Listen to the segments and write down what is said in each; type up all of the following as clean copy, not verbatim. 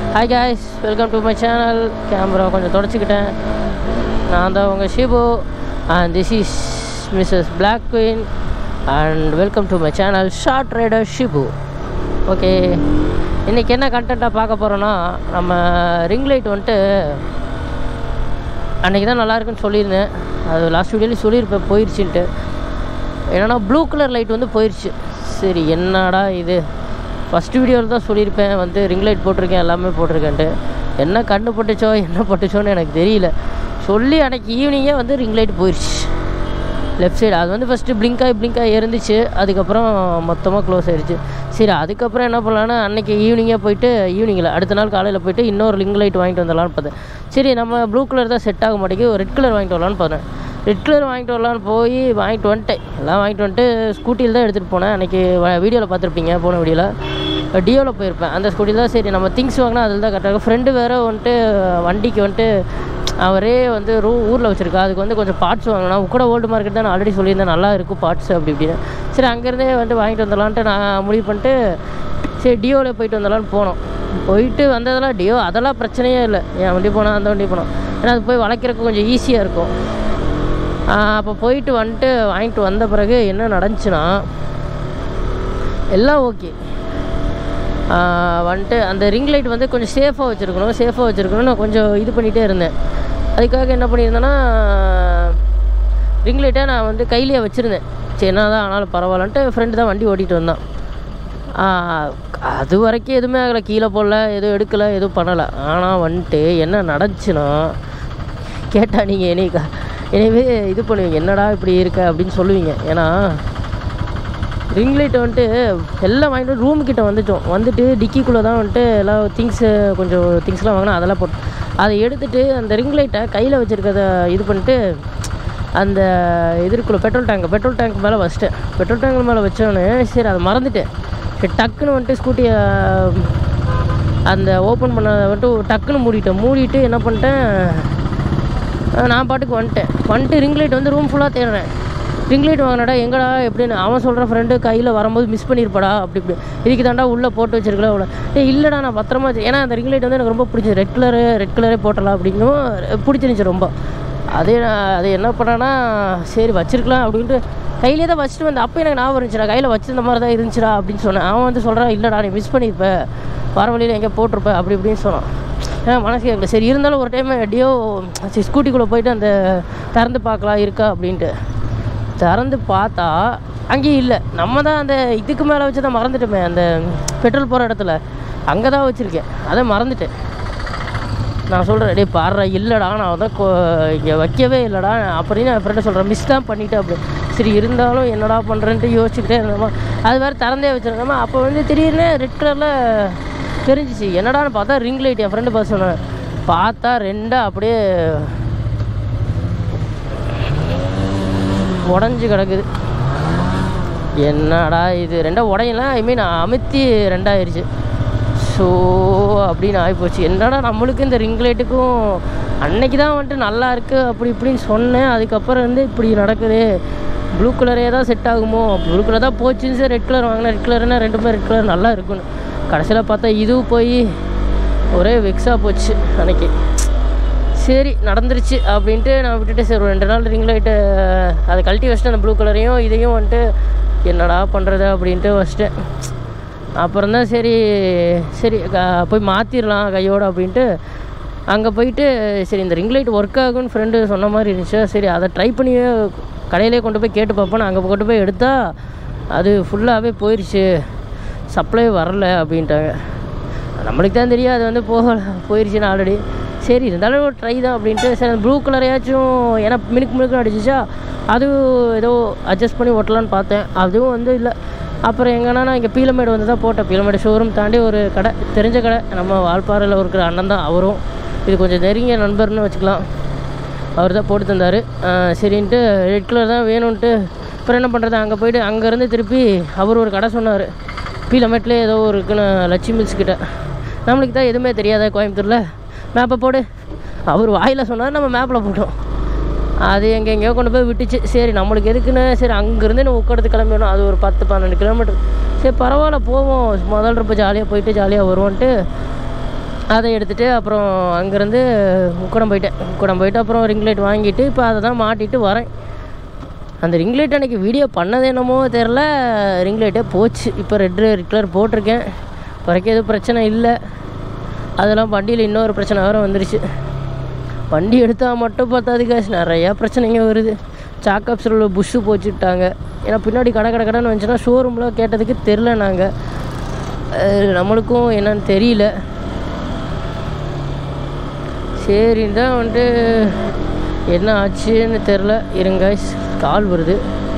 Hi guys, welcome to my channel. Camera கொஞ்சம் தொடச்சிக்கிட்டேன். நான் தான் உங்கள் Shibu and this is Mrs. BlackQueen and welcome to my channel Short Rider Shibu. Okay, இன்றைக்கி என்ன கண்டென்ட்டாக பார்க்க போகிறோன்னா, நம்ம ரிங் லைட் வந்துட்டு அன்றைக்கி தான் நல்லாயிருக்குன்னு சொல்லியிருந்தேன். அது லாஸ்ட் வீடியோலேயும் சொல்லியிருப்பேன் போயிடுச்சுன்ட்டு. என்னென்னா ப்ளூ கலர் லைட் வந்து போயிடுச்சு. சரி என்னடா இது, ஃபஸ்ட்டு வீடியோவில் தான் சொல்லியிருப்பேன் வந்து ரிங் லைட் போட்டிருக்கேன் எல்லாமே போட்டிருக்கேன்ட்டு. என்ன கண்ணு பட்டுச்சோ என்ன பட்டுச்சோன்னு எனக்கு தெரியல. சொல்லி அன்றைக்கி ஈவினிங்கே வந்து ரிங் லைட் போயிடுச்சு லெஃப்ட் சைடு. அது வந்து ஃபஸ்ட்டு பிளிங்காக இருந்துச்சு, அதுக்கப்புறம் மொத்தமாக க்ளோஸ் ஆகிடுச்சு. சரி அதுக்கப்புறம் என்ன பண்ணலான்னா, அன்றைக்கி ஈவினிங்கே போயிட்டு ஈவினிங்கில் அடுத்த நாள் காலையில் போயிட்டு இன்னொரு ரிங் லைட் வாங்கிட்டு வந்துடலான்னு பார்த்தேன். சரி நம்ம ப்ளூ கலர் தான் செட் ஆக மாட்டேங்குது, ரெட் கலர் வாங்கிட்டு வரலான்னு பார்த்தேன். ரெட் கலர் வாங்கிட்டு வரலான்னு போய் வாங்கிட்டு வந்துட்டேன். எல்லாம் வாங்கிட்டு வந்துட்டு ஸ்கூட்டியில் தான் எடுத்துகிட்டு போனேன். அன்றைக்கி வீடியோவில் பார்த்துருப்பீங்க, போன வீடியோவில் டியோவில் போயிருப்பேன். அந்த ஸ்கூட்டியில் தான் சரி நம்ம திங்ஸ் வாங்கினா அதில் தான் கரெக்டாக. ஃப்ரெண்டு வேறு வந்துட்டு வண்டிக்கு வந்துட்டு அவரே வந்து ஊரில் வச்சுருக்கா, அதுக்கு வந்து கொஞ்சம் பார்ட்ஸ் வாங்கினா கூட ஓல்டு மார்க்கெட் தான் நான் ஆல்ரெடி சொல்லியிருந்தேன், நல்லா இருக்கும் பார்ட்ஸ் அப்படி இப்படின்னு. சரி அங்கேருந்தே வந்துட்டு வாங்கிட்டு வந்துடலான்ட்டு நான் முடிவு பண்ணிட்டு சரி டியோவில் போயிட்டு வந்துடலான்னு போனோம். போயிட்டு வந்ததெல்லாம் டியோ அதெல்லாம் பிரச்சனையே இல்லை. என் வண்டி போனால் அந்த வண்டி போனோம், ஏன்னா அது போய் வளைக்கிறதுக்கு கொஞ்சம் ஈஸியாக இருக்கும். அப்போ போயிட்டு வந்துட்டு வாங்கிட்டு வந்த பிறகு என்ன நடந்துச்சுன்னா, எல்லாம் ஓகே. வந்துட்டு அந்த ரிங் லைட் வந்து கொஞ்சம் சேஃபாக வச்சுருக்கணும் நான் கொஞ்சம் இது பண்ணிகிட்டே இருந்தேன். அதுக்காக என்ன பண்ணியிருந்தேன்னா, ரிங் லைட்டை நான் வந்து கையிலேயே வச்சுருந்தேன். சரி என்ன தான் ஆனாலும் பரவாயில்லன்ட்டு ஃப்ரெண்டு தான் வண்டி ஓட்டிகிட்டு வந்தான். அது வரைக்கும் எதுவுமே ஆகலை, கீழே போடல, எதுவும் எடுக்கலை, எதுவும் பண்ணலை. ஆனால் வந்துட்டு என்ன நடந்துச்சுன்னா, கேட்டால் நீங்கள் எனவே இது பண்ணுவீங்க, என்னடா இப்படி இருக்க அப்படின்னு சொல்லுவீங்க. ஏன்னா ரிங் லைட்டை வந்துட்டு எல்லாம் வாங்கிட்டு ரூம்கிட்ட வந்துட்டு டிக்கிக்குள்ளே தான் வந்துட்டு எல்லாம் கொஞ்சம் திங்ஸ்லாம் வாங்கினா அதெல்லாம் போட்டு அதை எடுத்துகிட்டு அந்த ரிங் லைட்டை கையில் வச்சுருக்கதை இது பண்ணிட்டு அந்த இதுக்குள்ளே பெட்ரோல் டேங்க் மேலே வச்சிட்டேன். பெட்ரோல் டேங்க் மேலே வச்சோன்னே சரி அதை மறந்துட்டேன். சரி டக்குன்னு வந்துட்டு ஸ்கூட்டியை அந்த ஓப்பன் பண்ண வந்துட்டு டக்குன்னு மூடிட்டு என்ன பண்ணிட்டேன், நான் பாட்டுக்கு வந்துட்டு ரிங் லைட் வந்து ரூம் ஃபுல்லாக தேடுறேன். ரிங் லைட் வாங்கினடா எங்கடா எப்படின்னு அவன் சொல்கிற ஃப்ரெண்டு கையில் வரும்போது மிஸ் பண்ணியிருப்படா அப்படி இதுக்கு தாண்டா உள்ளே போட்டு வச்சிருக்கல அவ்வளோ. இல்லைடா நான் பத்திரமா ஏன்னா அந்த ரிங் லைட் வந்து எனக்கு ரொம்ப பிடிச்சது, ரெட் கலரே போட்டலாம் அப்படின்னும் பிடிச்சிருந்துச்சி ரொம்ப. அது என்ன பண்ணேன்னா சரி வச்சிருக்கலாம் அப்படின்ட்டு கையிலே தான் வச்சுட்டு வந்து அப்போ எனக்கு ஞாபகம் இருந்துச்சுடா, கையில் வச்சிருந்த மாதிரி தான் இருந்துச்சுடா அப்படின்னு சொன்னேன். அவன் வந்து சொல்கிறான் இல்லைடா நீ மிஸ் பண்ணியிருப்ப, வர வழியில் எங்கே போட்டிருப்ப அப்படி இப்படின்னு சொன்னான். மனசு கேட்கல. சரி இருந்தாலும் ஒரு டைம் டியோ ஸ்கூட்டிக்குள்ளே போயிட்டு அந்த திறந்து பார்க்கலாம் இருக்கா அப்படின்ட்டு திறந்து பார்த்தா அங்கேயும் இல்லை. நம்ம தான் அந்த இதுக்கு மேலே வச்சு தான் மறந்துட்டோமே, அந்த பெட்ரோல் போகிற இடத்துல அங்கே தான் வச்சுருக்கேன், அதை மறந்துட்டேன். நான் சொல்கிறேன் டே பாடுறா இல்லைடா நான் தான் இங்கே வைக்கவே இல்லைடா அப்படின்னு என் ஃப்ரெண்டை சொல்கிறேன், மிஸ் தான் பண்ணிவிட்டேன் அப்படி. சரி இருந்தாலும் என்னடா பண்ணுறேன்ட்டு யோசிச்சுக்கிட்டே இருந்தோமா, அது வேறு திறந்தே வச்சுருந்தோமா. அப்போ வந்து திடீர்னு ரெட் கலரில் தெரிஞ்சிச்சு, என்னடான்னு பார்த்தா ரிங் லைட். என் ஃப்ரெண்டு பார்த்து சொன்னேன், பார்த்தா ரெண்டாக அப்படியே உடஞ்சி கிடக்குது. என்னடா இது ரெண்டாக உடையலாம், அமுத்தி ரெண்டாயிருச்சு. ஸோ அப்படின்னு ஆகிப்போச்சு. என்னடா நம்மளுக்கு இந்த ரிங் லைட்டுக்கும் அன்னைக்கு தான் வந்துட்டு நல்லா இருக்குது அப்படி இப்படின்னு சொன்னேன், அதுக்கப்புறம் வந்து இப்படி நடக்குது. ப்ளூ கலரே தான் செட் ஆகுமோ, ப்ளூ கலர் தான் போச்சுன்னு சரி ரெட் கலர் வாங்கினேன். ரெட் கலர்னா ரெண்டுமே ரெட் கலர் நல்லா இருக்குன்னு கடைசியில் பார்த்தா இதுவும் போய் ஒரே வெக்ஸாக போச்சு அன்னைக்கு. சரி நடந்துருச்சு அப்படின்ட்டு நான் விட்டுட்டு சரி ஒரு 2 நாள் ரிங் லைட்டு அதை கழட்டி வச்சிட்டேன். அந்த ப்ளூ கலரையும் இதையும் வந்துட்டு என்னடா பண்ணுறது அப்படின்ட்டு வச்சிட்டேன். அப்புறம் தான் சரி போய் மாற்றிடலாம் கையோடு அப்படின்ட்டு அங்கே போயிட்டு சரி இந்த ரிங் லைட் ஒர்க் ஆகுன்னு ஃப்ரெண்டு சொன்ன மாதிரி இருந்துச்சு. சரி அதை ட்ரை பண்ணி கடையிலே கொண்டு போய் கேட்டு பார்ப்போம். அங்கே கொண்டு போய் எடுத்தால் அது ஃபுல்லாகவே போயிடுச்சு, சப்ளை வரல அப்படின்ட்டாங்க. நம்மளுக்கு தான் தெரியும் அது வந்து போயிடுச்சுன்னு ஆல்ரெடி. சரி இருந்தாலும் ஒரு ட்ரை தான் அப்படின்ட்டு சரி அந்த ப்ளூ கலரையாச்சும் ஏன்னா மினுக்கு அடிச்சிச்சா அது ஏதோ அட்ஜஸ்ட் பண்ணி ஓட்டலான்னு பார்த்தேன், அதுவும் வந்து இல்லை. அப்புறம் எங்கன்னா நான் இங்கே பீலமேடு வந்து தான் போட்டேன். பீலமேடு ஷோரூம் தாண்டி ஒரு கடை, தெரிஞ்ச கடை, நம்ம வால்பாறையில் இருக்கிற அண்ணன் தான் அவரும், இது கொஞ்சம் நெருங்கிய நண்பர்னு வச்சுக்கலாம். அவர் தான் போட்டு தந்தார். சரின்ட்டு ரெட் கலர் தான் வேணும்ன்ட்டு அப்புறம் என்ன பண்ணுறது, அங்கே போய்ட்டு அங்கேருந்து திருப்பி அவர் ஒரு கடை சொன்னார் பீலமேட்லேயே ஏதோ இருக்குன்னு, லட்சுமி மில்ஸ் கிட்ட. நம்மளுக்கு தான் எதுவுமே தெரியாத கோயம்புத்தூரில், மேப்பை போடு அவர் வாயில் சொன்னார், நம்ம மேப்பில் போட்டோம். அது எங்கெங்கேயோ கொண்டு போய் விட்டுச்சு. சரி நம்மளுக்கு எதுக்குன்னு சரி அங்கேருந்து நம்ம உட்காந்து கிளம்பிடணும், அது ஒரு 10-12 கிலோமீட்டர். சரி பரவாயில்ல போவோம், முதல் ட்ரிப்பு ஜாலியாக போயிட்டு ஜாலியாக வருவோன்ட்டு அதை எடுத்துகிட்டு அப்புறம் அங்கேருந்து முக்கடம் போயிட்டு அப்புறம் ரிங் லைட் வாங்கிட்டு இப்போ அதை தான் மாட்டிட்டு வரேன். அந்த ரிங் லைட் அன்றைக்கி வீடியோ பண்ணது என்னமோ தெரில, ரிங் லைட்டே போச்சு. இப்போ ரெட் கலர் போட்டிருக்கேன், வரைக்கும் எதுவும் பிரச்சனை இல்லை. அதெல்லாம் வண்டியில் இன்னொரு பிரச்சனை வேறு வந்துருச்சு. வண்டி எடுத்தால் மட்டும் பார்த்தாது காசு, நிறையா பிரச்சனைங்க வருது. சாக்கப்ஸில் புஷ்ஷு போச்சுட்டாங்க. ஏன்னா பின்னாடி கடைன்னு வந்துச்சுன்னா ஷோரூமில் கேட்டதுக்கு தெரில. நாங்கள் நம்மளுக்கும் என்னன்னு தெரியல. சரின்னு தான் வந்துட்டு என்ன ஆச்சுன்னு தெரில. இருங்க காய்ஸ், கால் வருது.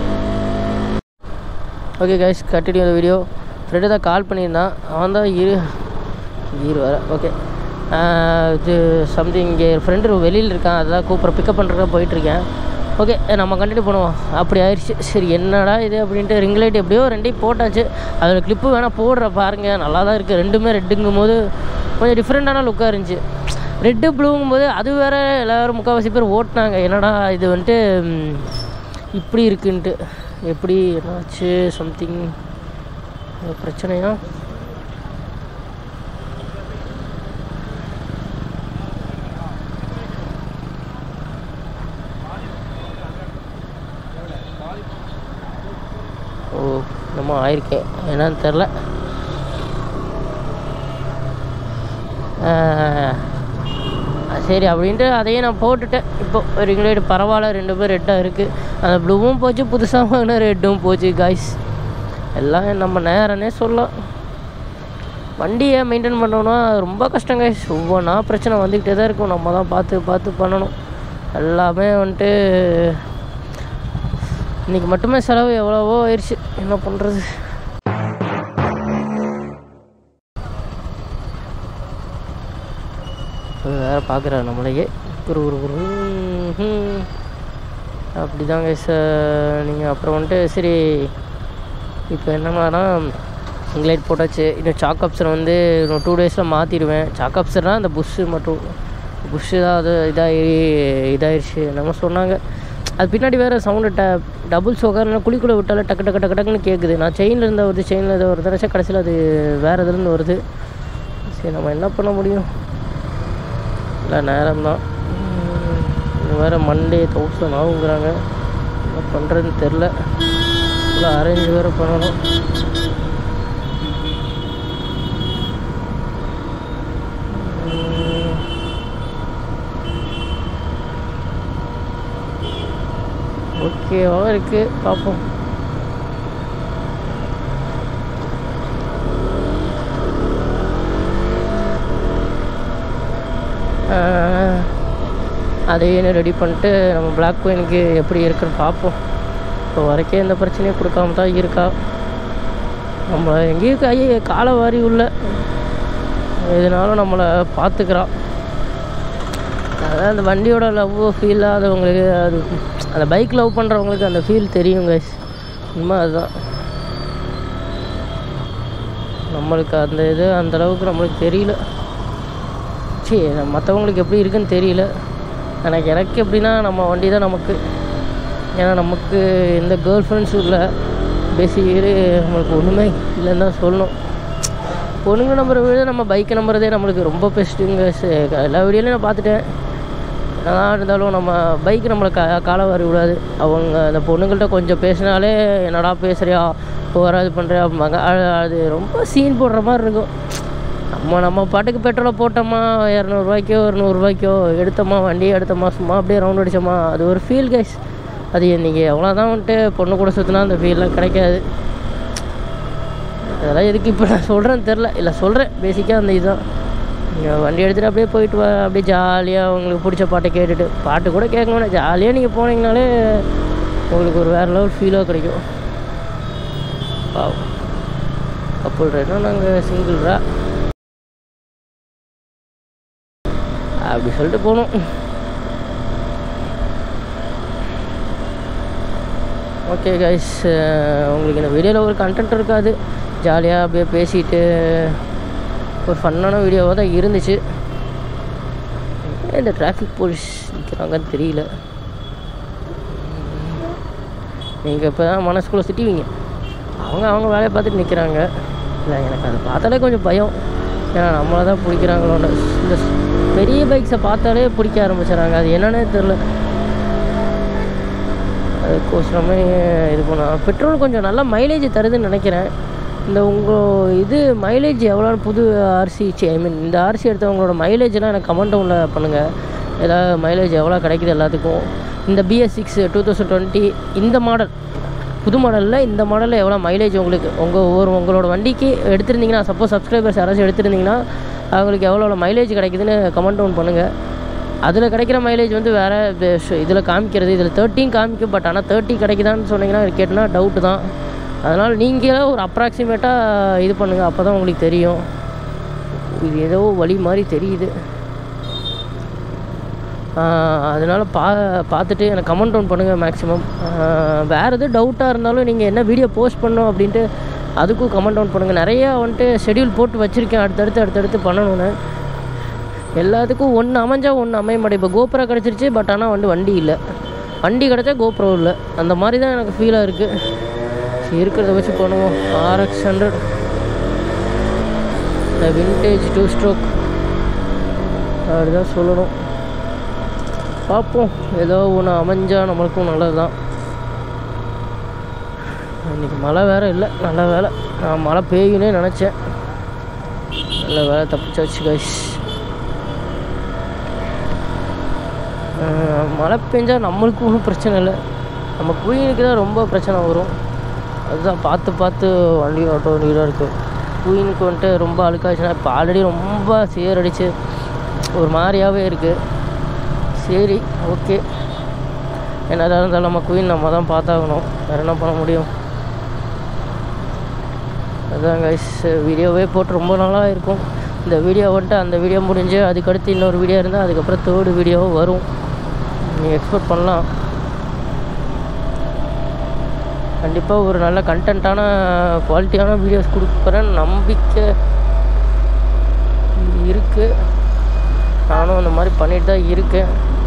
ஓகே காய்ஸ், கண்டினியூ அந்த வீடியோ. ஃப்ரெண்டு தான் கால் பண்ணியிருந்தான், அவன் தான் வர. ஓகே, இது சம்திங் இங்கே ஃப்ரெண்டு வெளியில் இருக்கான், அதெல்லாம் பிக்கப் பண்ணுறதுக்காக போயிட்டுருக்கேன். ஓகே, நம்ம கண்டினியூ பண்ணுவோம். அப்படி ஆயிடுச்சு. சரி என்னடா இது அப்படின்ட்டு ரிங் லைட் எப்படியோ ரெண்டையும் போட்டாச்சு. அதில் கிளிப்பு வேணால் போடுற பாருங்கள், நல்லா தான் இருக்குது. ரெண்டுமே ரெட்டுங்கும் போது கொஞ்சம் டிஃப்ரெண்ட்டான லுக்காக இருந்துச்சு. ரெட்டு ப்ளூங்கும் போது அது வேறு எல்லோரும் முக்கால்வாசி பேர் ஓட்டினாங்க. என்னடா இது வந்துட்டு இப்படி இருக்குன்ட்டு. எப்படி என்னாச்சு, சம்திங் பிரச்சனையா? ஓ, நம்ம ஆயிருக்கேன், என்னன்னு தெரில. சரி அப்படின்ட்டு அதையே நான் போட்டுட்டேன். இப்போ ரிங் லைட் பரவாயில்ல, ரெண்டு பேர் ரெட்டாக இருக்குது. அந்த ப்ளூவும் போச்சு, புதுசாக வாங்கின ரெட்டும் போச்சு காய்ஸ். எல்லாம் நம்ம நேரனே சொல்லலாம். வண்டியை மெயின்டைன் பண்ணோன்னா ரொம்ப கஷ்டம் காய்ஸ். ஒவ்வொன்றா பிரச்சனை வந்துக்கிட்டே தான் இருக்கும். நம்ம தான் பார்த்து பண்ணணும் எல்லாமே. வந்துட்டு இன்றைக்கி மட்டுமே செலவு எவ்வளவோ ஆயிடுச்சு, என்ன பண்ணுறது. வேறு பார்க்குறாரு நம்மளையே குரு அப்படி தாங்க சார். நீங்கள் அப்புறம் வந்துட்டு சரி இப்போ என்னன்னா ரிங் லைட் போட்டாச்சு. இன்னும் சாக் அப்சர் வந்து இன்னும் 2 டேஸில் மாற்றிடுவேன். சாக் அப்சர்னால் அந்த புஷ்ஷு தான் அது இதாகிடுச்சு நம்ம சொன்னாங்க. அது பின்னாடி வேறு சவுண்டு டபுள் சோக்கார் குழிக்குள்ளே விட்டாலே டக்குன்னு கேட்குது. நான் செயினில் இருந்தால் வருது, செயினில் ஏதோ ஒரு தடவை கடைசியில் அது வேறு இதுலேருந்து வருது. சரி நம்ம என்ன பண்ண முடியும், இல்லை நேரம்தான். வேறு மண்டே 1000 ஆகுங்கிறாங்க. என்ன பண்ணுறதுன்னு தெரில. இல்லை அரேஞ்ச் வேறு பண்ணணும். ஓகேவா இருக்குது, பார்ப்போம். அதையே ரெடி பண்ணிட்டு நம்ம BlackQueenக்கு எப்படி இருக்குன்னு பார்ப்போம். இப்போ வரைக்கும் எந்த பிரச்சனையும் கொடுக்காம தான் இருக்கா. நம்ம எங்கேயும் காலை வாரி உள்ள எதுனாலும் நம்மளை பார்த்துக்கிறான். அதான் அந்த வண்டியோட லவ் ஃபீல் ஆகாதவங்களுக்கு, அது அந்த பைக் லவ் பண்ணுறவங்களுக்கு அந்த ஃபீல் தெரியும் கைஸ். உண்மை அதுதான். நம்மளுக்கு அந்த இது அந்தளவுக்கு நம்மளுக்கு தெரியல. சரி, மற்றவங்களுக்கு எப்படி இருக்குன்னு தெரியல. எனக்கு எப்படின்னா நம்ம வண்டி தான் நமக்கு. ஏன்னா நமக்கு எந்த கேர்ள் ஃப்ரெண்ட்ஸும் இல்லை, பேசிக்கிட்டு நம்மளுக்கு ஒன்றுமே இல்லைன்னு தான் சொல்லணும். பொண்ணுங்க நம்புறத விட நம்ம பைக்கை நம்புறதே நம்மளுக்கு ரொம்ப பெஸ்ட்டுங்க. எல்லா வீடியோலையும் நான் பார்த்துட்டேன். என்னதான் இருந்தாலும் நம்ம பைக்கு நம்மளை காலை வாரி விடாது. அவங்க அந்த பொண்ணுங்கள்கிட்ட கொஞ்சம் பேசினாலே என்னடா பேசுகிறியா, வராது பண்ணுறியா அப்படிம்பாங்க. அது ரொம்ப சீன் போடுற மாதிரி இருக்கும். நம்ம பாட்டுக்கு பெட்ரோலை போட்டோமா, 200 ரூபாய்க்கோ 100 ரூபாய்க்கோ எடுத்தோமா, வண்டியை எடுத்தோமா, சும்மா அப்படியே ரவுண்ட் அடித்தோமா, அது ஒரு ஃபீல் கைஸ். அது இன்றைக்கி எவ்வளோதான் வந்துட்டு பொண்ணு கூட சுற்றினா அந்த ஃபீல்லாம் கிடைக்காது. அதெல்லாம் எதுக்கு இப்போ நான் சொல்கிறேன்னு தெரில. இல்லை சொல்கிறேன், பேசிக்காக அந்த இதுதான். நீங்கள் வண்டி எடுத்துகிட்டு அப்படியே போயிட்டு அப்படியே ஜாலியாக உங்களுக்கு பிடிச்ச பாட்டை கேட்டுட்டு, பாட்டு கூட கேட்க வேணாம், ஜாலியாக நீங்கள் போனீங்கனாலே உங்களுக்கு ஒரு வேறு லெவல் ஃபீலாக கிடைக்கும். கப்புள் ரைட்னா நாங்கள் சிங்கிள்ரா அப்படி சொல்லிட்டு போகணும். ஓகே கைஸ், உங்களுக்கு இந்த வீடியோவில் ஒரு கண்டென்ட் இருக்காது. ஜாலியாக அப்படியே பேசிட்டு ஒரு ஃபன்னான வீடியோவாக தான் இருந்துச்சு. இந்த டிராஃபிக் போலீஸ் நிற்கிறாங்கன்னு தெரியல. நீங்கள் இப்போ தான் மனசுக்குள்ளே திட்டுவீங்க, அவங்க வேலையை பார்த்துட்டு நிற்கிறாங்க. இல்லை, எனக்கு அதை பார்த்தாலே கொஞ்சம் பயம். ஏன்னா நம்மளை தான் பிடிக்கிறாங்களோன்னு. இந்த பெரிய பைக்ஸை பார்த்தாலே பிடிக்க ஆரம்பிச்சிடறாங்க. அது என்னன்னே தெரில. அதுக்கோசரமே இது பண்ணுவோம். பெட்ரோல் கொஞ்சம் நல்லா மைலேஜ் தருதுன்னு நினைக்கிறேன். இந்த உங்கள் இது மைலேஜ் எவ்வளோன்னு புது ஆர்சி இந்த ஆர்சி எடுத்தவங்களோட மைலேஜெலாம் எனக்கு கமெண்ட் டவுனில் பண்ணுங்கள். ஏதாவது மைலேஜ் எவ்வளோ கிடைக்குது எல்லாத்துக்கும். இந்த BS6 2020 இந்த மாடல் புது மாடலில் இந்த மாடலில் எவ்வளோ மைலேஜ் உங்களுக்கு உங்களோட வண்டிக்கு எடுத்திருந்தீங்கன்னா, சப்போஸ் சப்ஸ்கிரைபர்ஸ் யாராச்சும் எடுத்திருந்தீங்கன்னா அவங்களுக்கு எவ்வளோ மைலேஜ் கிடைக்குதுன்னு கமெண்ட் டவுன் பண்ணுங்கள். அதில் கிடைக்கிற மைலேஜ் வந்து வேறு இதில் காமிக்கிறது, இதில் 13 காமிக்கும். பட் ஆனால் 30 கிடைக்குதான்னு சொன்னீங்கன்னா கேட்டோன்னா டவுட்டு தான். அதனால் நீங்களே ஒரு அப்ராக்சிமேட்டாக இது பண்ணுங்கள். அப்போ தான் உங்களுக்கு தெரியும். இது ஏதோ வழி மாதிரி தெரியுது. அதனால் பார்த்துட்டு எனக்கு கமெண்ட் டவுன் பண்ணுங்கள் மேக்ஸிமம். வேறு எதுவும் டவுட்டாக இருந்தாலும் நீங்கள் என்ன வீடியோ போஸ்ட் பண்ணணும் அப்படின்ட்டு அதுக்கும் கமெண்ட் டவுன் பண்ணுங்கள். நிறையா வந்துட்டு ஷெடியூல் போட்டு வச்சுருக்கேன் அடுத்தடுத்து பண்ணணுன்னு. எல்லாத்துக்கும் ஒன்று அமைஞ்சால் ஒன்று அமைய மாட்டேன். இப்போ கோப்ரோ கிடச்சிருச்சு, பட் ஆனால் வண்டி இல்லை. வண்டி கிடச்சா கோப்ரோ இல்லை. அந்த மாதிரி தான் எனக்கு ஃபீலாக இருக்குது. இருக்கிறத வச்சு பண்ணுவோம். RX 100 விண்டேஜ் 2 ஸ்ட்ரோக் அப்படிதான் சொல்லணும். பார்ப்போம், ஏதோ ஒன்று அமைஞ்சால் நம்மளுக்கும் நல்லது தான். இன்றைக்கி மழை வேறு இல்லை. நல்ல வேலை. நான் மழை பெய்யுன்னே நினச்சேன். நல்ல வேலை தப்பிச்சாச்சு கைஸ். மழை பெஞ்சால் நம்மளுக்கும் ஒன்றும் பிரச்சனை இல்லை. நம்ம குயினுக்கு தான் ரொம்ப பிரச்சனை வரும். அதுதான் பார்த்து வண்டி ஓட்ட வேண்டியதாக இருக்குது. குயினுக்கு வந்துட்டு ரொம்ப அழுக்காச்சுன்னா இப்போ ஆல்ரெடி ரொம்ப சேரடிச்சு ஒரு மாதிரியாகவே இருக்குது. சரி, ஓகே. என்னதான் இருந்தாலும் நம்ம குயின் நம்ம தான் பார்த்தாகணும். வேறு என்ன பண்ண முடியும்? அதுதான் கைஸ், வீடியோவே போட்டு ரொம்ப நாளாக இருக்கும். இந்த வீடியோ வந்துட்டு அந்த வீடியோ முடிஞ்சு அதுக்கடுத்து இன்னொரு வீடியோ இருந்தால் அதுக்கப்புறம் 3rd வீடியோவும் வரும். நீங்கள் எக்ஸ்பெக்ட் பண்ணலாம். கண்டிப்பாக ஒரு நல்ல கண்டென்ட்டான குவாலிட்டியான வீடியோஸ் கொடுக்குறேன்னு நம்பிக்கை இருக்குது. நானும் அந்த மாதிரி பண்ணிட்டு தான் இருக்கேன்.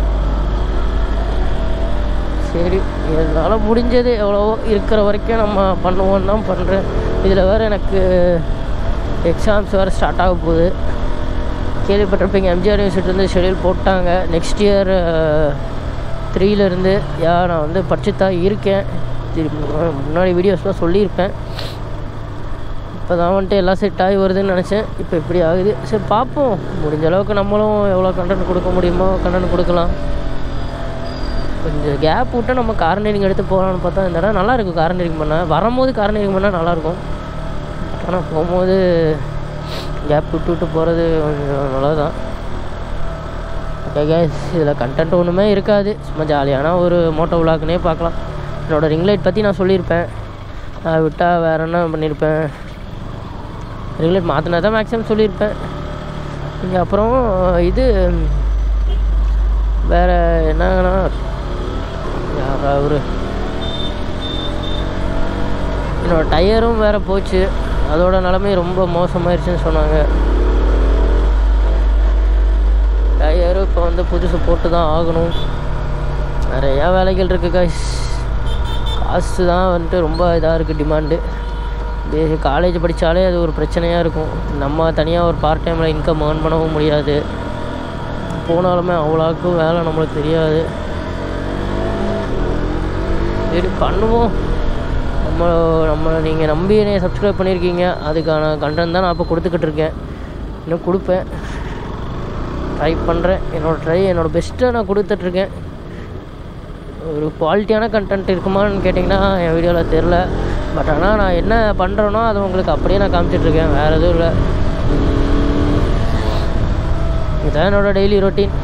சரி, என்னால் முடிஞ்சது எவ்வளவோ இருக்கிற வரைக்கும் நம்ம பண்ணுவோன்னு தான் பண்ணுறேன். இதில் வேறு எனக்கு எக்ஸாம்ஸ் வேறு ஸ்டார்ட் ஆக போகுது. கேள்விப்பட்டிருப்பீங்க, எம்ஜிஆர் யூனிவர்சிட்டிலேருந்து ஷெடியூல் போட்டாங்க. நெக்ஸ்ட் இயர் 3லேருந்து நான் வந்து படிச்சுட்டு தான் இருக்கேன். முன்னாடி வீடியோஸ்லாம் சொல்லியிருப்பேன். இப்போ தான் வந்துட்டு எல்லாம் செட் ஆகி வருதுன்னு நினச்சேன். இப்போ இப்படி ஆகுது. சரி, பார்ப்போம். முடிஞ்ச அளவுக்கு நம்மளும் எவ்வளோ கண்டென்ட் கொடுக்க முடியுமோ கண்டென்ட் கொடுக்கலாம். கொஞ்சம் கேப் விட்டால் நம்ம கார்னரிங் எடுத்து போகலான்னு பார்த்தா இந்த இடம் நல்லாயிருக்கும். கார்னரிங் பண்ணால் வரும்போது கார்னரிங் பண்ணால் நல்லாயிருக்கும். ஆனால் போகும்போது கேப் விட்டு போகிறது கொஞ்சம் நல்லதுதான். ஓகே கைஸ், இதில் கண்டென்ட் ஒன்றுமே இருக்காது. சும்மா ஜாலியான ஒரு மோட்டோ விளாக்னே பார்க்கலாம். என்னோடய ரிங் லைட் பற்றி நான் சொல்லியிருப்பேன். விட்டால் வேறு என்ன பண்ணியிருப்பேன்? ரிங் லைட் மாற்றினா தான் மேக்ஸிமம் சொல்லியிருப்பேன். இங்கே அப்புறம் இது வேறு என்னன்னா என்னோடய டயரும் வேறு போச்சு. அதோட நிலைமை ரொம்ப மோசமாயிருச்சுன்னு சொன்னாங்க. டயரும் இப்போ வந்து புதுசு போட்டு தான் ஆகணும். நிறையா வேலைகள் இருக்குது கைஸ். காசு தான் வந்துட்டு ரொம்ப இதாக இருக்குது, டிமாண்டு. காலேஜ் படித்தாலே அது ஒரு பிரச்சனையாக இருக்கும். நம்ம தனியாக ஒரு பார்ட் டைமில் இன்கம் ஏர்ன் பண்ணவும் முடியாது. போனாலுமே அவ்வளோக்கும் வேலை நம்மளுக்கு தெரியாது. சரி, பண்ணுவோம். நம்ம நீங்கள் நம்பி என்னை சப்ஸ்கிரைப் பண்ணியிருக்கீங்க. அதுக்கான கண்டென்ட் தான் நான் இப்போ கொடுத்துக்கிட்டு இருக்கேன். இன்னும் கொடுப்பேன், ட்ரை பண்ணுறேன். என்னோடய பெஸ்ட்டை நான் கொடுத்துட்ருக்கேன். ஒரு குவாலிட்டியான கண்டென்ட் இருக்குமான்னு கேட்டிங்கன்னா என் வீடியோவில் தெரில. பட் ஆனால் நான் என்ன பண்ணுறேனோ அது உங்களுக்கு அப்படியே நான் காமிச்சிட்ருக்கேன். வேறு எதுவும் இல்லை. இதுதான் என்னோடய டெய்லி ரொட்டீன்.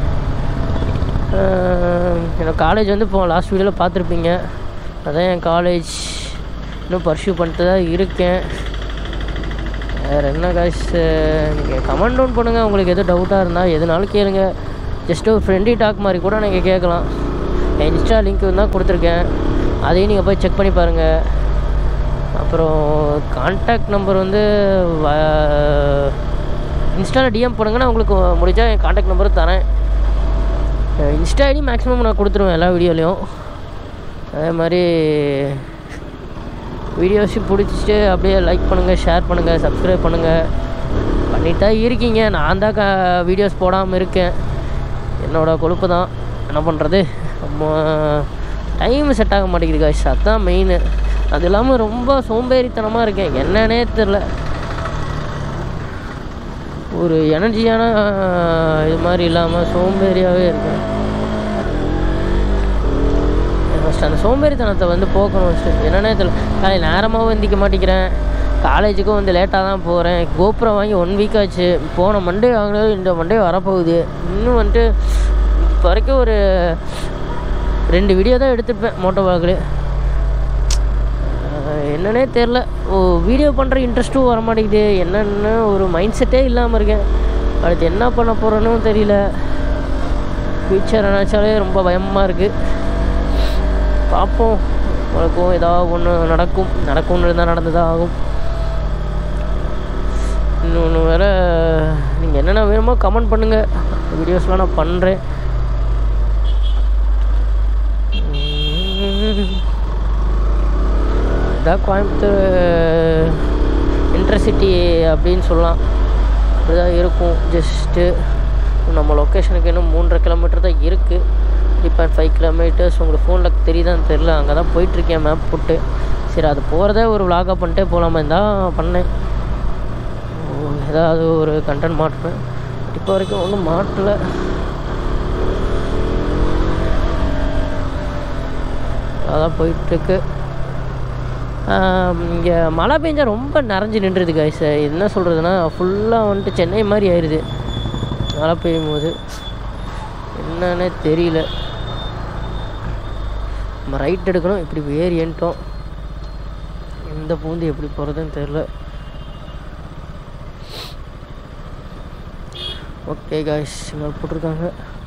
என்னோடய காலேஜ் வந்து இப்போ லாஸ்ட் வீடியோவில் பார்த்துருப்பீங்க. அதான் என் காலேஜ். இன்னும் பர்சியூ பண்ணிட்டு தான் இருக்கேன். வேறு என்ன கைஸ், நீங்கள் கமெண்ட் டவுன் பண்ணுங்கள். உங்களுக்கு எதுவும் டவுட்டாக இருந்தால் எதுனாலும் கேளுங்க. ஜஸ்ட்டு ஒரு ஃப்ரெண்ட்லி டாக் மாதிரி கூட நீங்கள் கேட்கலாம். என் இன்ஸ்டா லிங்க் தான் கொடுத்துருக்கேன். அதையும் நீங்கள் போய் செக் பண்ணி பாருங்கள். அப்புறம் கான்டாக்ட் நம்பர் வந்து இன்ஸ்டாவில் டிஎம் பண்ணுங்க. நான் உங்களுக்கு முடிஞ்சால் என் கான்டாக்ட் நம்பரும் தரேன். இன்ஸ்டா ஐடி மேக்ஸிமம் நான் கொடுத்துருவேன் எல்லா வீடியோலையும். அதே மாதிரி வீடியோஸும் பிடிச்சிட்டு அப்படியே லைக் பண்ணுங்கள், ஷேர் பண்ணுங்கள், சப்ஸ்கிரைப் பண்ணுங்கள். பண்ணிட்டு தான் இருக்கீங்க. நான் தான் வீடியோஸ் போடாமல் இருக்கேன். என்னோடய கொழுப்பு தான். என்ன பண்ணுறது, நம்ம டைம் செட் ஆக மாட்டேங்குது காய்ஸ். அதுதான் மெயின். அது இல்லாமல் ரொம்ப சோம்பேறித்தனமாக இருக்கேன். என்னன்னே தெரில. ஒரு எனர்ஜியான இது மாதிரி இல்லாமல் சோம்பேறியாகவே இருக்கேன். ஃபஸ்ட்டு அந்த சோம்பேறித்தனத்தை வந்து போக்கணும். ஃபஸ்ட்டு என்னன்னே தெரியல. காலையில் நேரமாகவும் எந்திக்க மாட்டேங்கிறேன். காலேஜுக்கும் வந்து லேட்டாக தான் போகிறேன். கோப்ரோ வாங்கி 1 வீக் ஆச்சு. போன மண்டே வாங்கினது இந்த மண்டே வரப்போகுது. இன்னும் வந்துட்டு இப்போ வரைக்கும் ஒரு 2 வீடியோ தான் எடுத்துருப்பேன் மோட்டோவாகில். என்னன்னே தெரில. வீடியோ பண்ணுற இன்ட்ரெஸ்ட்டும் வர மாட்டேங்குது. என்னென்ன ஒரு மைண்ட் செட்டே இல்லாமல் இருக்கேன். அடுத்து என்ன பண்ண போகிறேன்னு தெரியல. ஃப்யூச்சர் நினச்சாலே ரொம்ப பயமாக இருக்குது. பார்ப்போம். உனக்கும் ஏதாவது ஒன்று நடக்கும்னு இருந்தால் நடந்துதான் ஆகும். இன்னொன்று வேறு, நீங்கள் என்னென்ன வேணுமோ கமெண்ட் பண்ணுங்கள். வீடியோஸ்லாம் நான் பண்ணுறேன். இதான் கோயம்புத்தூர் இன்டர்சிட்டி அப்படின்னு சொல்லலாம். அப்படி தான் இருக்கும். ஜஸ்ட்டு நம்ம லொக்கேஷனுக்கு இன்னும் 3.5 கிலோமீட்டர் தான் இருக்குது. 3.5 கிலோமீட்டர்ஸ். உங்களுக்கு ஃபோனில் தெரியுதான்னு தெரில. அங்கே தான் போயிட்டுருக்கேன் மேப் போட்டு. சரி, அது போகிறதே ஒரு விலாகாக பண்ணிட்டே போகலாமா தான் பண்ணேன். ஏதாவது ஒரு கண்டென்ட் மாட்டுறேன். இப்போ வரைக்கும் ஒன்றும் மாட்டலை. அதான் போயிட்டுருக்கு. இங்கே மழை பெஞ்சால் ரொம்ப நிறைஞ்சு நின்றுது காய்ஸ். என்ன சொல்கிறதுனா, ஃபுல்லாக வந்துட்டு சென்னை மாதிரி ஆயிடுது மழை பெய்யும் போது. என்னன்னே தெரியல. நம்ம ரைட் எடுக்கணும். இப்படி வேறு ஏன்ட்டோம். எந்த பூந்து எப்படி போகிறதுன்னு தெரில. ஓகே காய்ஸ், இங்கே போட்டிருக்காங்க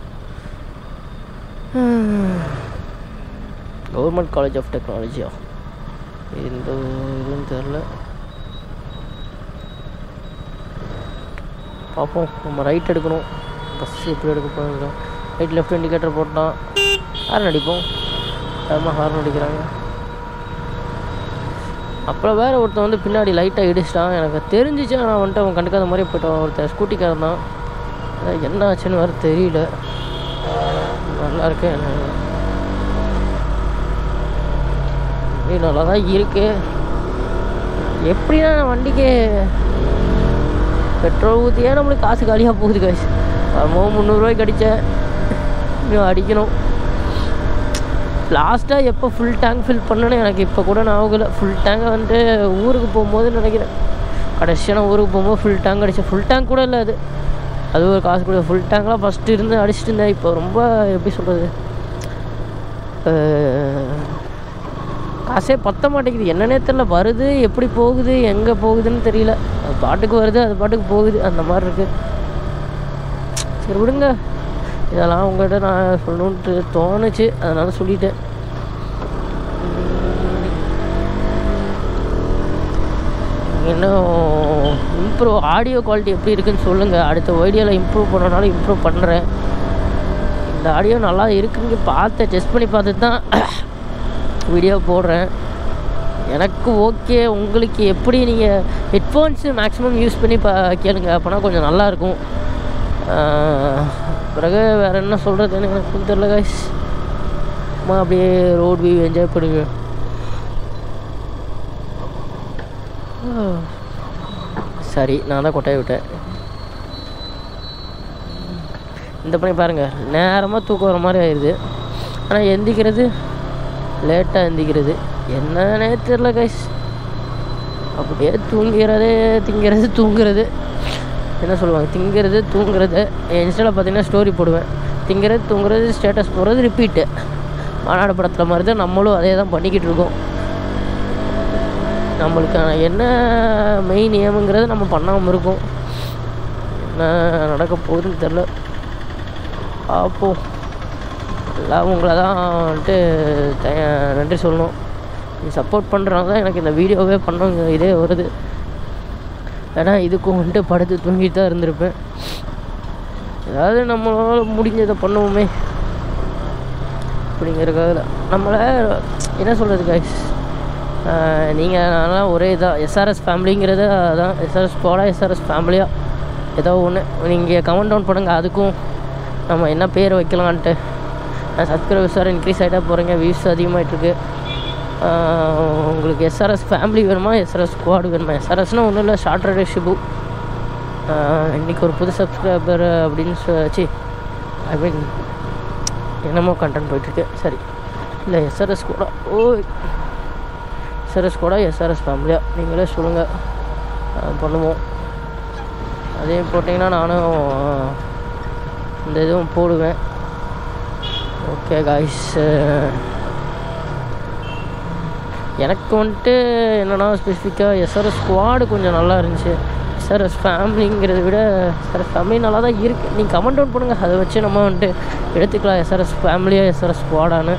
கவர்மெண்ட் காலேஜ் ஆஃப் டெக்னாலஜியா. இந்த இதுன்னு தெரில. பார்ப்போம். நம்ம ரைட் எடுக்கணும். பஸ் எப்படி எடுக்க போகிறோம். ரைட் லெஃப்ட் இண்டிகேட்டர் போட்டான். ஹார்ன் அடிப்போம். வேகமாக ஹார்ன் அடிக்கிறாங்க. அப்புறம் வேறு ஒருத்தன் வந்து பின்னாடி லைட்டாக இடிச்சிட்டான். எனக்கு தெரிஞ்சிச்சு. ஆனால் வந்துட்டு அவன் கண்டுக்காத மாதிரி போய்ட்டான். ஒருத்தன் ஸ்கூட்டிக்காரன் தான். என்ன ஆச்சுன்னு வேறு தெரியல. நல்லா இருக்கு. நல்லா தான் இருக்கு. எப்படின்னா வண்டிக்கு பெட்ரோல் ஊற்றியே நம்மளுக்கு காசு காலியாக போகுது காசு. 300 ரூபாய்க்கு அடித்தேன். இன்னும் அடிக்கணும். லாஸ்ட்டாக எப்போ ஃபுல் டேங்க் ஃபில் பண்ணேன்னு எனக்கு இப்போ கூட ஞாபகம். ஃபுல் டேங்கை வந்துட்டு ஊருக்கு போகும்போது நினைக்கிறேன். கடைசியான ஊருக்கு போகும்போது ஃபுல் டேங்க் அடித்தேன். ஃபுல் டேங்க் கூட இல்லை, அது ஒரு காசு கூட. ஃபுல் டேங்க்லாம் ஃபஸ்ட்டு இருந்து அடிச்சுட்டு இருந்தேன். இப்போ ரொம்ப எப்படி சொல்கிறது, காசே பற்ற மாட்டேங்குது. என்னன்னே தெரியல. வருது, எப்படி போகுது, எங்கே போகுதுன்னு தெரியல. அது பாட்டுக்கு வருது, அது பாட்டுக்கு போகுது. அந்த மாதிரி இருக்குது. சரி விடுங்க. இதெல்லாம் உங்கள்கிட்ட நான் சொல்லணுன்ட்டு தோணுச்சு, அதனால் சொல்லிட்டேன். இன்னும் இம்ப்ரூவ் ஆடியோ குவாலிட்டி எப்படி இருக்குதுன்னு சொல்லுங்கள். அடுத்த வீடியோவில் இம்ப்ரூவ் பண்ணனாலும் இம்ப்ரூவ் பண்ணுறேன். இந்த ஆடியோ நல்லா இருக்குன்னு பார்த்தேன். டெஸ்ட் பண்ணி பார்த்துட்டு தான் வீடியோ போடுறேன். எனக்கு ஓகே. உங்களுக்கு எப்படி? நீங்கள் ஹெட்ஃபோன்ஸு மேக்ஸிமம் யூஸ் பண்ணி கேளுங்க. அப்போனா கொஞ்சம் நல்லாயிருக்கும். பிறகு வேறு என்ன சொல்கிறதுன்னு எனக்கு தெரியல காய்ஸ். அம்மா அப்படியே ரோட் வியூ என்ஜாய் பண்ணுங்க. சரி, நான் தான் கொட்டாய் விட்டேன். இந்த பண்ணி பாருங்கள், நேரமாக தூக்கம் வர மாதிரி ஆயிடுது. ஆனால் எந்திக்கிறது லேட்டாக எந்திக்கிறது. என்னன்னே தெரில கைஸ். அப்படியே திங்கிறது தூங்குறது. என்ன சொல்லுவாங்க, திங்கிறது தூங்குறது. இன்ஸ்டாவில் பார்த்தீங்கன்னா ஸ்டோரி போடுவேன். திங்கிறது தூங்குறது, ஸ்டேட்டஸ் போடுறது, ரிப்பீட்டு. மாநாடு படத்தில் மாதிரி தான் நம்மளும் அதே தான் பண்ணிக்கிட்டு இருக்கோம். நம்மளுக்கான என்ன மெயின் ஏமுங்கிறது நம்ம பண்ணாமல் இருக்கோம். என்ன நடக்க போகுதுன்னு தெரில. பார்ப்போம். எல்லாம் உங்களை தான் வந்துட்டு நன்றி சொல்லணும். நீ சப்போர்ட் பண்ணுறாங்க தான் எனக்கு இந்த வீடியோவே பண்ண இதே வருது. ஏன்னா இதுக்கும் வந்துட்டு படுத்து தூங்கிட்டு தான் இருந்திருப்பேன். ஏதாவது நம்மளால் முடிஞ்சதை பண்ணுவோமே அப்படிங்கிறதுக்காக நம்மளை என்ன சொல்கிறது கைஸ், நீங்கள் நான்லாம் ஒரே இதாக எஸ்ஆர்எஸ் ஃபேமிலிங்கிறது அதான். எஸ்ஆர்எஸ் போடா, எஸ்ஆர்எஸ் ஃபேமிலியாக ஏதோ ஒன்று நீங்கள் கமெண்ட் டவுன் பண்ணுங்கள், அதுக்கும் நம்ம என்ன பேர் வைக்கலான்ட்டு. சப்ஸ்கிரைபர்ஸ் வேறு இன்க்ரீஸ் ஆகிட்டா போகிறீங்க, வியூஸ் அதிகமாகிட்ருக்கு. உங்களுக்கு எஸ்ஆர்எஸ் ஃபேமிலி வேணுமா, எஸ்ஆர்எஸ் ஸ்குவாடு வேணுமா? எஸ்ஆர்எஸ்னால் ஒன்றும் இல்லை, ஷார்ட் ரைடர் ஷிபு. இன்றைக்கி ஒரு புது சப்ஸ்கிரைபர் அப்படின்னு சொல்லி ஐ மீன் என்னமோ கண்டென்ட் போயிட்டுருக்கு. சரி, இல்லை எஸ்ஆர்எஸ் கூட எஸ்ஆர்எஸ் கூட எஸ்ஆர்எஸ் ஃபேமிலியா நீங்களே சொல்லுங்கள், பண்ணுவோம். அதே போட்டிங்கன்னா நானும் இந்த இதுவும் போடுவேன். ஓகே காய்ஸ், எனக்கு வந்துட்டு என்னென்னா ஸ்பெசிஃபிக்காக எஸ்ஆர்எஸ் ஸ்குவாடு கொஞ்சம் நல்லா இருந்துச்சு. எஸ்ஆர்எஸ் ஃபேமிலிங்கிறத விட எஸ்ஆர்எஸ் ஃபேமிலி நல்லா தான் இருக்குது. நீங்கள் கமெண்ட் டவுன் பண்ணுங்கள், அதை வச்சு நம்ம வந்துட்டு எடுத்துக்கலாம் எஸ்ஆர்எஸ் ஃபேமிலியாக எஸ்ஆர்எஸ் ஸ்குவாடானு.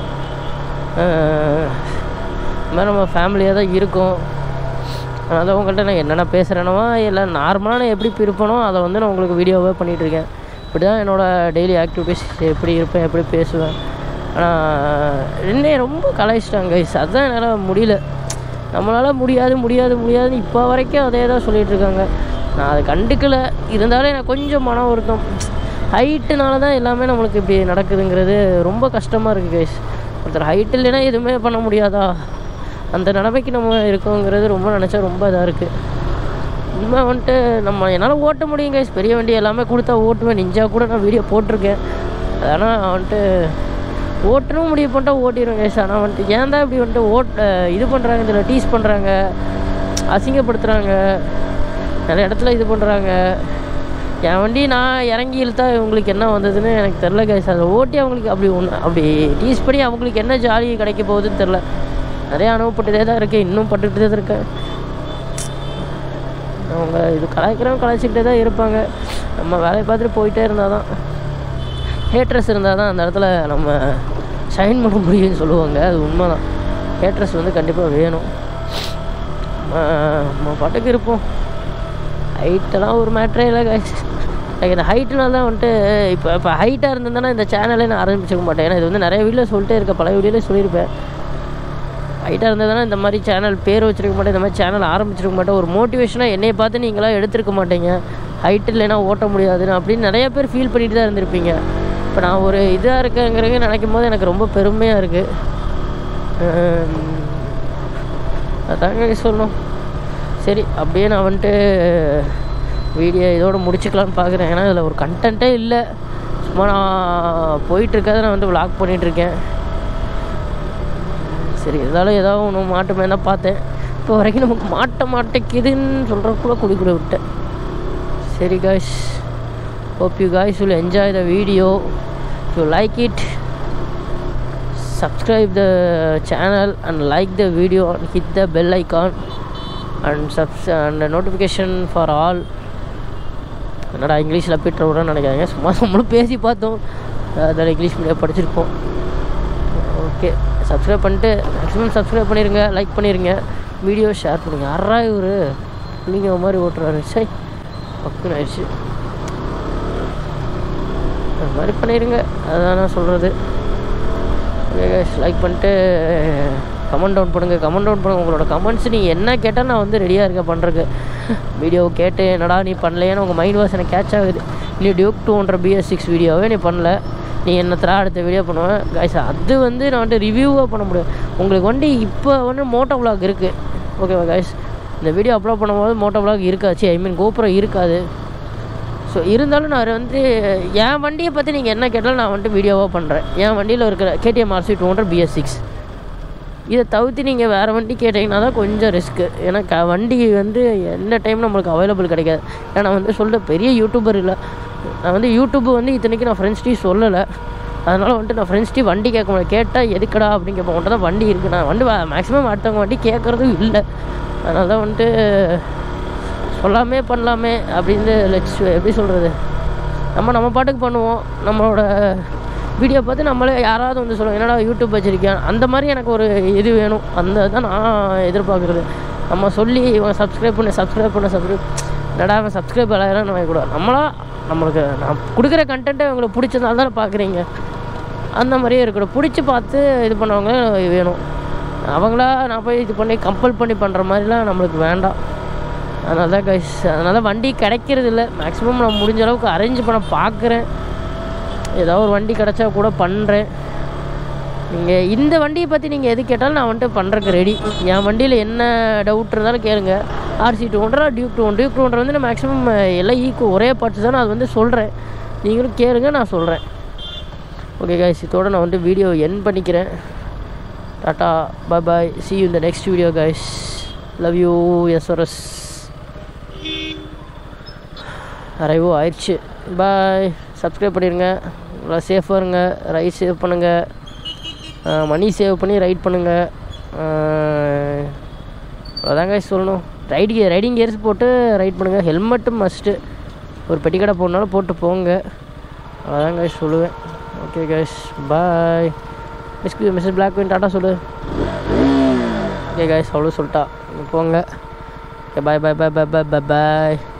இந்த மாதிரி நம்ம ஃபேமிலியாக தான் இருக்கும். அதான் உங்கள்கிட்ட நான் என்னென்ன பேசுகிறேனோ இல்லை நார்மலாக நான் எப்படி இருப்பேனோ அதை வந்து நான் உங்களுக்கு வீடியோவாக பண்ணிகிட்ருக்கேன். இப்படி தான் என்னோடய டெய்லி ஆக்டிவிட்டீஸ், எப்படி இருப்பேன், எப்படி பேசுவேன். ஆனால் என்னை ரொம்ப கலாய்ச்சிட்டாங்க கைஸ், அதுதான் என்னால் முடியல. நம்மளால் முடியாதுன்னு இப்போ வரைக்கும் அதே தான் சொல்லிகிட்ருக்காங்க. நான் அதை கண்டுக்கலை, இருந்தாலும் எனக்கு கொஞ்சம் மன வருத்தம். ஹைட்டுனால தான் எல்லாமே நம்மளுக்கு இப்படி நடக்குதுங்கிறது ரொம்ப கஷ்டமாக இருக்குது கைஸ். ஒருத்தர் ஹைட் இல்லைன்னா எதுவுமே பண்ண முடியாதா, அந்த நிலைமைக்கு நம்ம இருக்கோங்கிறது ரொம்ப நினச்சா ரொம்ப இதாக இருக்குது. உண்மை வந்துட்டு நம்ம என்னால் ஓட்ட முடியும் கைஸ், பெரிய வண்டி எல்லாமே கொடுத்தா ஓட்டுவேன். நிஞ்சா கூட நான் வீடியோ போட்டிருக்கேன். ஆனால் வந்துட்டு ஓட்டணும் முடிவு பண்ணிட்டா ஓட்டிடுவேன் கைஸ். ஆனால் வந்துட்டு ஏன் தான் இப்படி வந்துட்டு இது பண்ணுறாங்க, இதில் டீஸ் பண்ணுறாங்க, அசிங்கப்படுத்துகிறாங்க, நிறைய இடத்துல இது பண்ணுறாங்க. என் வண்டி நான் இறங்கி இழுத்தா இவங்களுக்கு என்ன வந்ததுன்னு எனக்கு தெரில கைஸ். அதை ஓட்டி அவங்களுக்கு அப்படி டீஸ் பண்ணி அவங்களுக்கு என்ன ஜாலி கிடைக்க போகுதுன்னு தெரில. நிறையா அனுபவப்பட்டுதே தான் இருக்கேன், இன்னும் பட்டுக்கிட்டே தான் இருக்கேன். அவங்க இது கலாய்ச்சிக்கிட்டே தான் இருப்பாங்க. நம்ம வேலையை பார்த்துட்டு போயிட்டே இருந்தால் தான், ஹேட்ரஸ் இருந்தால் தான் அந்த இடத்துல நம்ம ஷைன் பண்ண முடியும்னு சொல்லுவாங்க. அது உண்மை தான், ஹேட்ரஸ் வந்து கண்டிப்பாக வேணும். நம்ம பாட்டுக்கு இருப்போம். ஹைட்டெல்லாம் ஒரு மேட்ரே இல்லை கைஸ். எனக்கு இந்த ஹைட்டுனால தான் வந்துட்டு இப்போ ஹைட்டாக இருந்திருந்தேன்னா இந்த சேனலே நான் ஆரம்பிச்சிக்க மாட்டேன். ஏன்னா இது வந்து நிறைய வீடியோவில் சொல்லிட்டே இருக்கேன், பழைய வீடியோவிலே சொல்லியிருப்பேன். ஹைட்டாக இருந்ததுன்னா இந்த மாதிரி சேனல் பேர் வச்சுருக்க மாட்டேன், இந்த மாதிரி சேனல் ஆரம்பிச்சிருக்க மாட்டேன். ஒரு மோட்டிவேஷனாக என்னையை பார்த்து நீங்களாம் எடுத்துருக்க மாட்டேங்க, ஹைட் இல்லைன்னா ஓட்ட முடியாதுன்னு அப்படின்னு நிறைய பேர் ஃபீல் பண்ணிட்டு தான் இருந்திருப்பீங்க. இப்போ நான் ஒரு இதாக இருக்கேங்கிறத நினைக்கும் போது எனக்கு ரொம்ப பெருமையாக இருக்குது. அதாங்க சொல்லணும். சரி, அப்படியே நான் வந்துட்டு வீடியோ இதோடு முடிச்சுக்கலான்னு பார்க்குறேன். ஏன்னா இதில் ஒரு கண்டென்ட்டே இல்லை, சும்மா நான் போயிட்டுருக்காத நான் வந்து விளாக் பண்ணிகிட்ருக்கேன். சரி, இருந்தாலும் ஏதாவது ஒன்று மாட்டுமே தான் பார்த்தேன். இப்போ வரைக்கும் நமக்கு மாட்டேக்குதுன்னு சொல்கிறக்குள்ள குடிக்கூட விட்டேன். சரி guys, hope you guys will enjoy the video. If you like it, subscribe the channel and like the video and hit the bell icon and notification for all. என்னடா இங்கிலீஷில் போய்ட்டு நினைக்காங்க, சும்மா நம்மளும் பேசி பார்த்தோம், அதில் இங்கிலீஷ் மீடியம் படிச்சிருப்போம். ஓகே, சப்ஸ்கிரைப் பண்ணிட்டு மேக்ஸிமம் சப்ஸ்கிரைப் பண்ணிடுங்க, லைக் பண்ணிடுங்க, வீடியோ ஷேர் பண்ணுங்கள். யாரா இவர் பிள்ளைங்க மாதிரி ஓட்டுறாரு, சரி பக்குன்னு ஆயிடுச்சு. அது மாதிரி பண்ணிடுங்க, அதுதான் நான் சொல்கிறது. ஓகே கைஸ், லைக் பண்ணிட்டு கமெண்ட் டவுன் பண்ணுங்கள். உங்களோட கமெண்ட்ஸ் நீங்கள் என்ன கேட்டால் நான் வந்து ரெடியாக இருக்கேன் பண்ணுறதுக்கு. வீடியோ கேட்டு என்னடா நீ பண்ணலையான்னு உங்கள் மைண்ட் வாஷ் எனக்கு கேட்ச் ஆகுது. நீ டியூக் 200 BS6 வீடியோவே நீ பண்ணல, நீ என்னத்தரா அடுத்த வீடியோ பண்ணுவேன் கைஸ். அது வந்து நான் வந்துட்டு ரிவ்யூவாக பண்ண முடியும். உங்களுக்கு வண்டி இப்போ வந்து motovlog இருக்குது, ஓகேவா கைஸ்? இந்த வீடியோ அப்லோட் பண்ணும்போது motovlog இருக்காச்சு, ஐ மீன் GoPro இருக்காது. ஸோ இருந்தாலும் நான் வந்து என் வண்டியை பற்றி நீங்கள் என்ன கேட்டாலும் நான் வந்துட்டு வீடியோவாக பண்ணுறேன். என் வண்டியில் இருக்கிற KTM RC 200 BS6 இதை தவிர்த்து நீங்கள் வேறு வண்டி கேட்டிங்கன்னா தான் கொஞ்சம் ரிஸ்க்கு. ஏன்னா வண்டி வந்து எந்த டைம் நம்மளுக்கு அவைலபிள் கிடைக்காது. ஏன்னா வந்து சொல்கிற பெரிய யூடியூபர் இல்லை. நான் வந்து யூடியூப் வந்து இத்தனைக்கு நான் ஃப்ரெண்ட்ஸ்டி சொல்லலை. அதனால் வந்துட்டு நான் ஃப்ரெண்ட்ஸ்டி வண்டி கேட்க முடியாது. கேட்டால் எதுக்கடா அப்படின்னு கேட்பேன். உன்ட்ட தான் வண்டி இருக்குது, நான் வண்டி மேக்ஸிமம் அடுத்தவங்க வண்டி கேட்குறதும் இல்லை. அதனால தான் வந்துட்டு சொல்லாமே பண்ணலாமே அப்படின்னு எப்படி சொல்கிறது, நம்ம பாட்டுக்கு பண்ணுவோம். நம்மளோட வீடியோ பார்த்து நம்மளே யாராவது வந்து சொல்லுவோம் என்னடா யூடியூப் வச்சுருக்கேன், அந்த மாதிரி எனக்கு ஒரு இது வேணும். அந்த தான் நான் எதிர்பார்க்குறது. நம்ம சொல்லி இவங்க சப்ஸ்கிரைப் பண்ண என்னடா அவன் சப்ஸ்கிரைப் ஆகலாம் வாங்கக்கூடாது. நம்மளுக்கு நான் கொடுக்குற கண்டென்ட்டை உங்களுக்கு பிடிச்சதால தான் பார்க்குறீங்க, அந்த மாதிரியே இருக்கணும். பிடிச்சி பார்த்து இது பண்ணவங்க வேணும். அவங்களா நான் போய் இது பண்ணி கம்பல் பண்ணி பண்ணுற மாதிரிலாம் நம்மளுக்கு வேண்டாம். அதனால தான் கைஸ், அதனால வண்டி கிடைக்கிறது இல்லை. மேக்ஸிமம் நான் முடிஞ்ச அளவுக்கு அரேஞ்ச் பண்ண பார்க்குறேன். ஏதாவது ஒரு வண்டி கிடச்சா கூட பண்ணுறேன். நீங்கள் இந்த வண்டியை பற்றி நீங்கள் எது கேட்டாலும் நான் வந்துட்டு பண்ணுறதுக்கு ரெடி. என் வண்டியில் என்ன டவுட் இருந்தாலும் கேளுங்க. RC 200 டியூக் 200 வந்து நான் மேக்ஸிமம் எல்லாம் ஒரே பார்ட்ஸ் தான். நான் அது வந்து சொல்கிறேன், நீங்களும் கேளுங்க, நான் சொல்கிறேன். ஓகே கைஸ், இதோட நான் வந்துட்டு வீடியோ எண்ட் பண்ணிக்கிறேன். Tata, bye, see you in the next video guys. Love you, SRS. அரைவோ ஆயிடுச்சு. பாய். சப்ஸ்கிரைப் பண்ணிடுங்க. நல்லா சேஃபாக இருங்க. ரைட் சேவ் பண்ணுங்கள், மணி சேவ் பண்ணி ரைட் பண்ணுங்கள். அதாங்க சொல்லணும். ரைடிங் கியர்ஸ் போட்டு ரைட் பண்ணுங்கள். ஹெல்மெட்டும் மஸ்ட்டு. ஒரு பெட்டிக்கடை போனாலும் போட்டு போங்க. அதாங்க சொல்லுவேன். Okay guys, bye. Missus BlackQueen tata சொல்லு. ஓகே கைஸ், அவ்வளோ சொல்லிட்டா. போங்க. ஓகே, பாய்.